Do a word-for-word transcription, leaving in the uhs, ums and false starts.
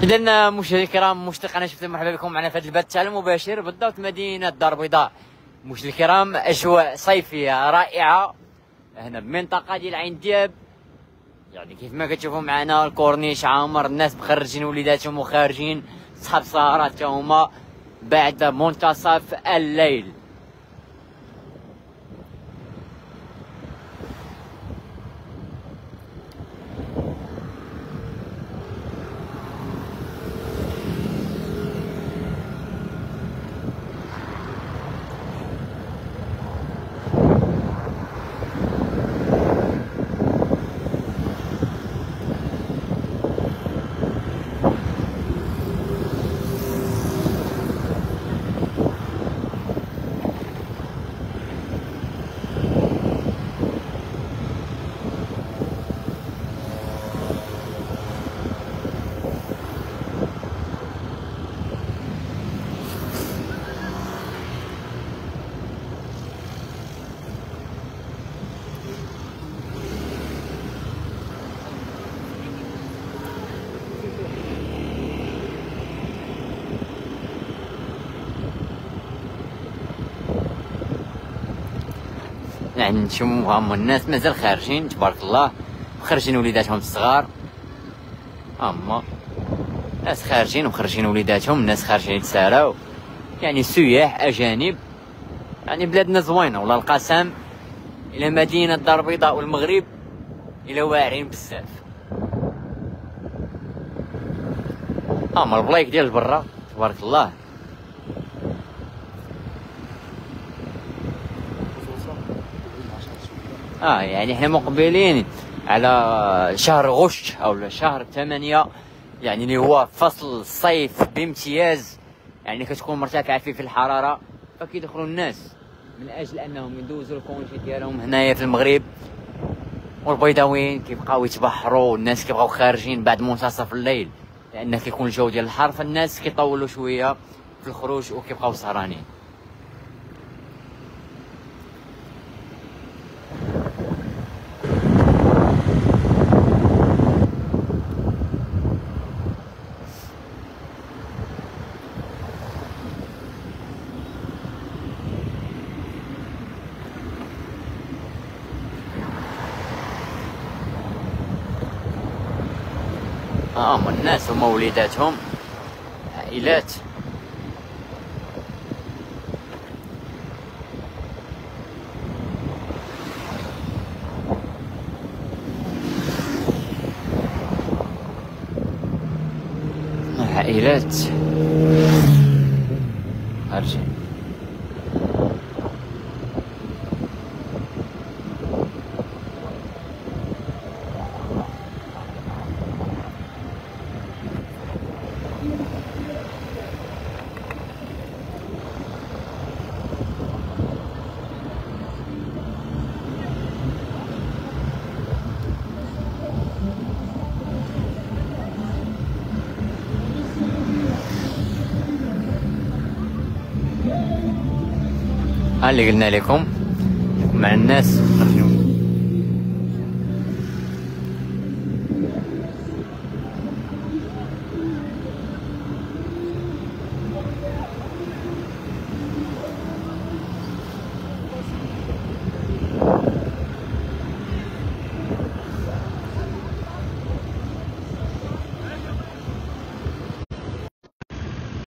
إذا مشاهدينا الكرام مشتاق شفتم، مرحبا بكم معنا في هذا البث المباشر بالضبط مدينة الدار البيضاء. مشاهدينا الكرام أجواء صيفية رائعة هنا بمنطقة ديال عين دياب، يعني كيف ما كتشوفوا معنا الكورنيش عامر، الناس مخرجين وليداتهم وخارجين، صحاب سهرات هما بعد منتصف الليل. يعني نشوفوا هما الناس مازال خارجين تبارك الله، مخرجين وليداتهم الصغار، هما ناس خارجين ومخرجين وليداتهم، الناس خارجين يتساراو، يعني سياح اجانب. يعني بلادنا زوينه والله القسم، الى مدينه الدار البيضاء والمغرب الى واعرين بزاف. هما البلايك ديال برا تبارك الله. اه يعني احنا مقبلين على شهر غشت او شهر ثمانية، يعني اللي هو فصل الصيف بامتياز، يعني كتكون مرتفعه فيه في الحراره، فكيدخلوا الناس من اجل انهم يدوزوا الكونجي ديالهم هنايا في المغرب، والبيضاويين كيبقاو يتبحروا، والناس كيبقاو خارجين بعد منتصف الليل لان كيكون الجو ديال الحر، فالناس كيطولوا شويه في الخروج وكيبقاو سهرانين. ها هما الناس هما وليداتهم عائلات. عائلات خارجين. ها اللي قلنا لكم مع الناس